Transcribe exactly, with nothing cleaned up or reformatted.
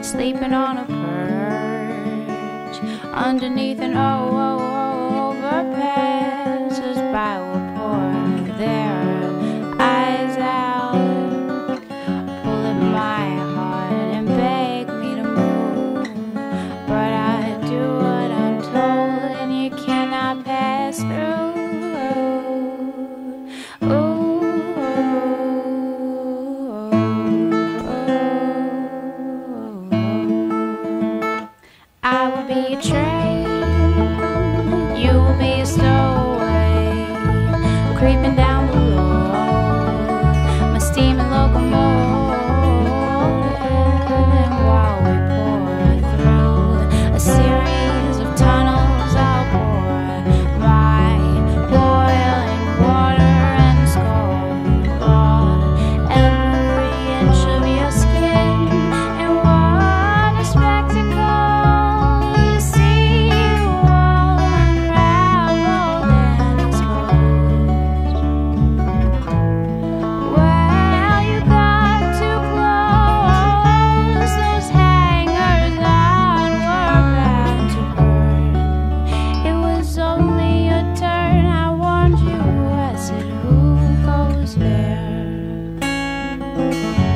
sleeping on a perch underneath an oh, oh, oh, overpass. As by will pour their eyes out, pull at my heart and beg me to move. But I do what I'm told, and you cannot pass through. I will be a train, you will be a stowaway, creeping down below my steaming locomotive. And while we pour through a series of tunnels, I'll pour my boiling water and scald every inch of your skin. And what a spectacle! There.